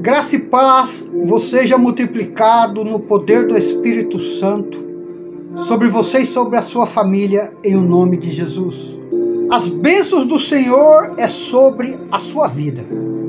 Graça e paz vos seja multiplicado no poder do Espírito Santo sobre você e sobre a sua família, em o nome de Jesus. As bênçãos do Senhor é sobre a sua vida.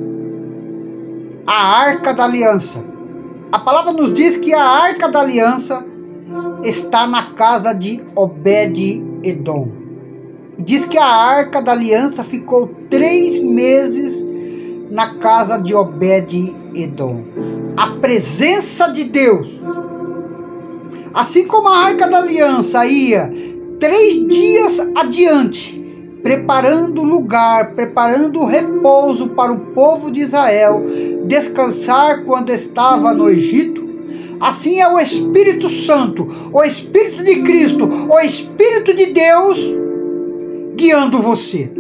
A Arca da Aliança. A palavra nos diz que a Arca da Aliança está na casa de Obed-Edom. Diz que a Arca da Aliança ficou 3 meses na casa de Obed-Edom. A presença de Deus, assim como a Arca da Aliança ia 3 dias adiante, preparando lugar, preparando repouso para o povo de Israel descansar quando estava no Egito, assim é o Espírito Santo, o Espírito de Cristo, o Espírito de Deus guiando você.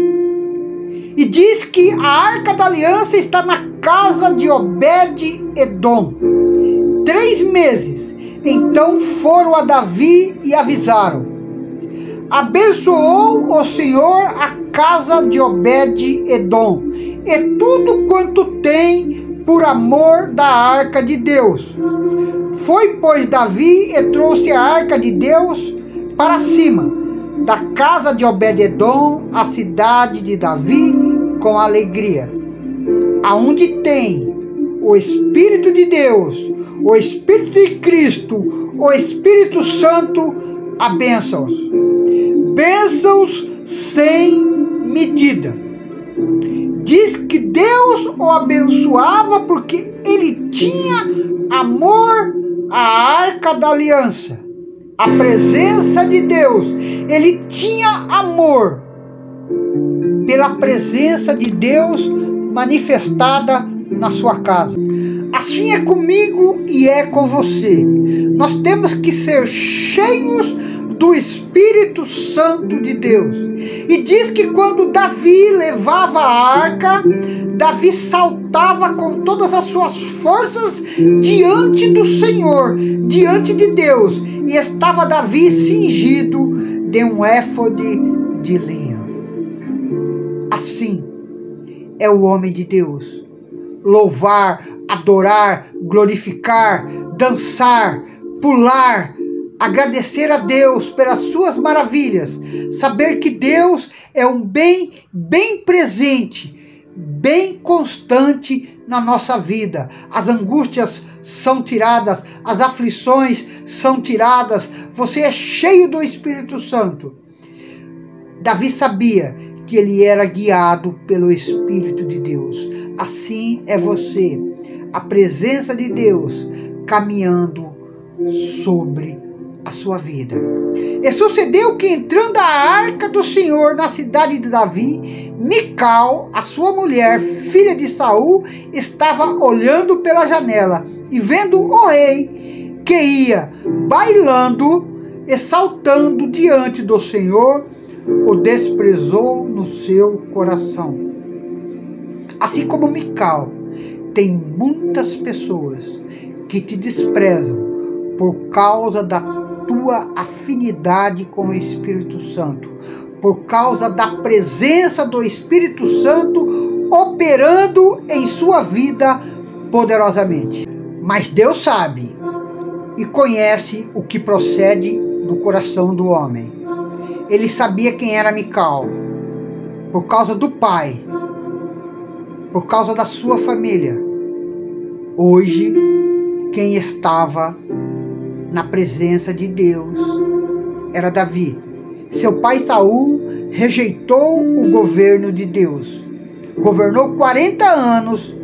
E diz que a Arca da Aliança está na casa de Obed-Edom. 3 meses. Então foram a Davi e avisaram: abençoou o Senhor a casa de Obed-Edom e tudo quanto tem por amor da Arca de Deus. Foi, pois, Davi e trouxe a Arca de Deus para cima da casa de Obed-Edom, a cidade de Davi, com alegria. Aonde tem o Espírito de Deus, o Espírito de Cristo, o Espírito Santo, há bênçãos. Bênçãos sem medida. Diz que Deus o abençoava porque ele tinha amor à Arca da Aliança. A presença de Deus. Ele tinha amor pela presença de Deus manifestada na sua casa. Assim é comigo e é com você. Nós temos que ser cheios do Espírito Santo de Deus. E diz que quando Davi levava a arca, Davi saltava com todas as suas forças diante do Senhor, diante de Deus. E estava Davi cingido de um éfode de linho. Assim é o homem de Deus. Louvar, adorar, glorificar, dançar, pular, agradecer a Deus pelas suas maravilhas, saber que Deus é um bem presente, bem constante na nossa vida. As angústias são tiradas, as aflições são tiradas, você é cheio do Espírito Santo. Davi sabia que ele era guiado pelo Espírito de Deus. Assim é você, a presença de Deus caminhando sobre a sua vida. E sucedeu que, entrando a arca do Senhor na cidade de Davi, Mical, a sua mulher, filha de Saul, estava olhando pela janela e vendo o rei que ia bailando e saltando diante do Senhor, o desprezou no seu coração. Assim como Mical, tem muitas pessoas que te desprezam por causa da tua afinidade com o Espírito Santo, por causa da presença do Espírito Santo operando em sua vida poderosamente. Mas Deus sabe e conhece o que procede do coração do homem. Ele sabia quem era Mical, por causa do pai, por causa da sua família. Hoje, quem estava na presença de Deus era Davi. Seu pai Saul rejeitou o governo de Deus. Governou 40 anos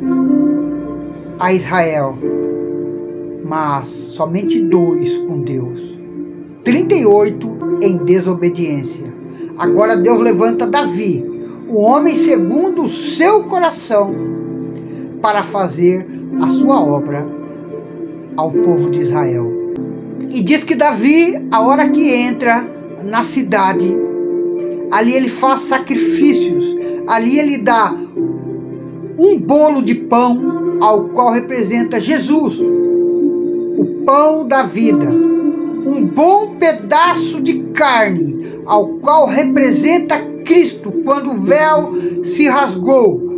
a Israel, mas somente 2 com Deus. 38 em desobediência. Agora Deus levanta Davi, o homem segundo o seu coração, para fazer a sua obra ao povo de Israel. E diz que Davi, a hora que entra na cidade, ali ele faz sacrifícios, ali ele dá um bolo de pão, ao qual representa Jesus, o pão da vida, um bom pedaço de carne, ao qual representa Cristo, quando o véu se rasgou, o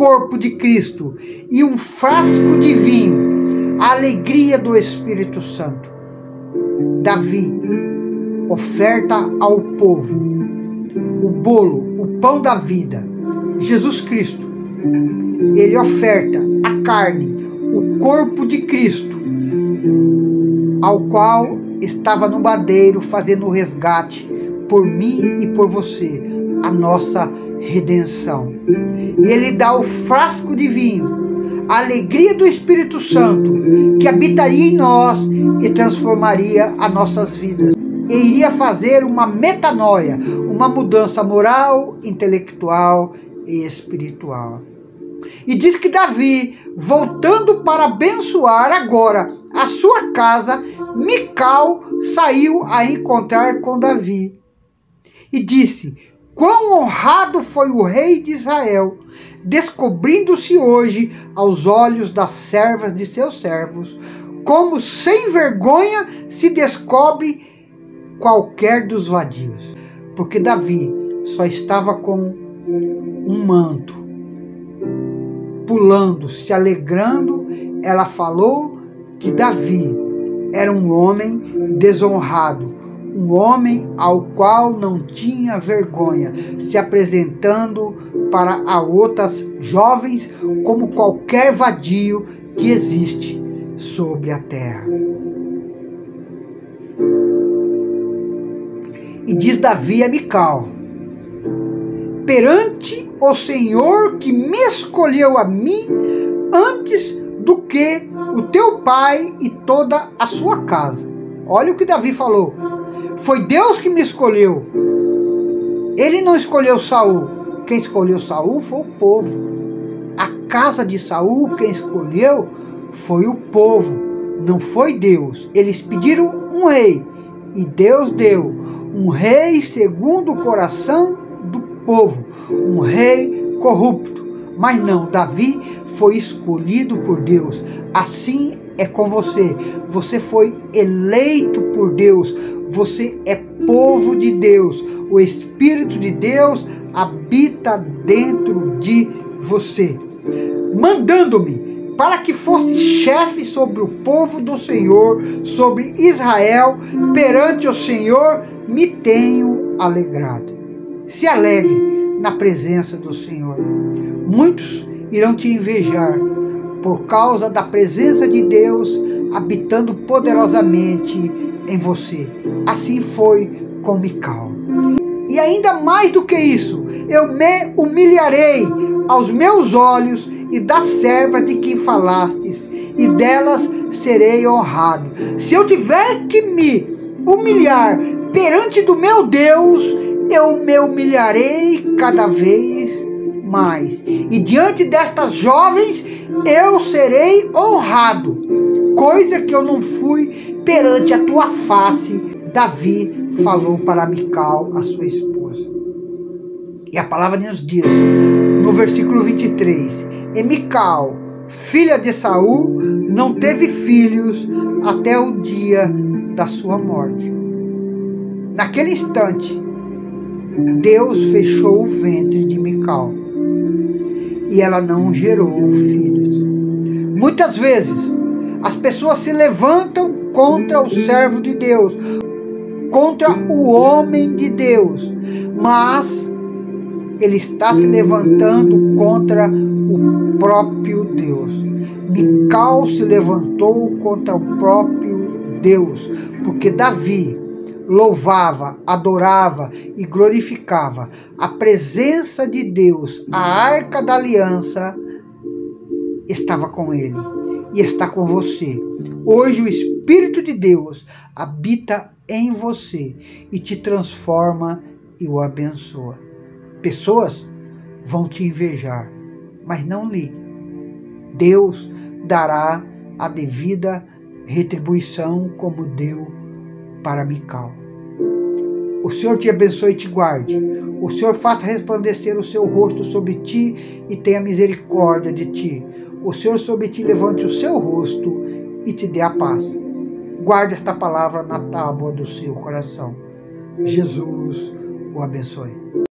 corpo de Cristo e um frasco de vinho, a alegria do Espírito Santo. Davi oferta ao povo o bolo, o pão da vida, Jesus Cristo. Ele oferta a carne, o corpo de Cristo, ao qual estava no madeiro fazendo o resgate por mim e por você, a nossa redenção. E ele dá o frasco de vinho, a alegria do Espírito Santo, que habitaria em nós e transformaria as nossas vidas. E iria fazer uma metanoia, uma mudança moral, intelectual e espiritual. E diz que Davi, voltando para abençoar agora a sua casa, Mical saiu a encontrar com Davi. E disse: quão honrado foi o rei de Israel, descobrindo-se hoje aos olhos das servas de seus servos, como sem vergonha se descobre qualquer dos vadios. Porque Davi só estava com um manto, pulando, se alegrando. Ela falou que Davi era um homem desonrado, um homem ao qual não tinha vergonha, se apresentando para a outras jovens como qualquer vadio que existe sobre a terra. E diz Davi a Mical: perante o Senhor que me escolheu a mim antes do que o teu pai e toda a sua casa. Olha o que Davi falou. Foi Deus que me escolheu. Ele não escolheu Saul. Quem escolheu Saul foi o povo. A casa de Saul, quem escolheu foi o povo, não foi Deus. Eles pediram um rei e Deus deu um rei segundo o coração do povo, um rei corrupto. Mas não, Davi foi escolhido por Deus. Assim é com você. Você foi eleito por Deus. Você é povo de Deus. O Espírito de Deus habita dentro de você, mandando-me para que fosse chefe sobre o povo do Senhor, sobre Israel. Perante o Senhor me tenho alegrado. Se alegre na presença do Senhor. Muitos irão te invejar por causa da presença de Deus habitando poderosamente em você. Assim foi com Mical. E ainda mais do que isso, eu me humilharei aos meus olhos e das servas de quem falastes, e delas serei honrado. Se eu tiver que me humilhar perante do meu Deus, eu me humilharei cada vez mais. E diante destas jovens eu serei honrado, coisa que eu não fui perante a tua face. Davi falou para Mical, a sua esposa. E a palavra nos diz, no versículo 23, e Mical, filha de Saul, não teve filhos até o dia da sua morte. Naquele instante, Deus fechou o ventre de Mical e ela não gerou filhos. Muitas vezes, as pessoas se levantam contra o servo de Deus, contra o homem de Deus, mas ele está se levantando contra o próprio Deus. Mical se levantou contra o próprio Deus, porque Davi louvava, adorava e glorificava a presença de Deus. A arca da aliança estava com ele e está com você. Hoje o Espírito de Deus habita em você e te transforma e o abençoa. Pessoas vão te invejar, mas não ligue. Deus dará a devida retribuição como deu para Mical. O Senhor te abençoe e te guarde. O Senhor faça resplandecer o seu rosto sobre ti e tenha misericórdia de ti. O Senhor sobre ti levante o seu rosto e te dê a paz. Guarde esta palavra na tábua do seu coração. Jesus o abençoe.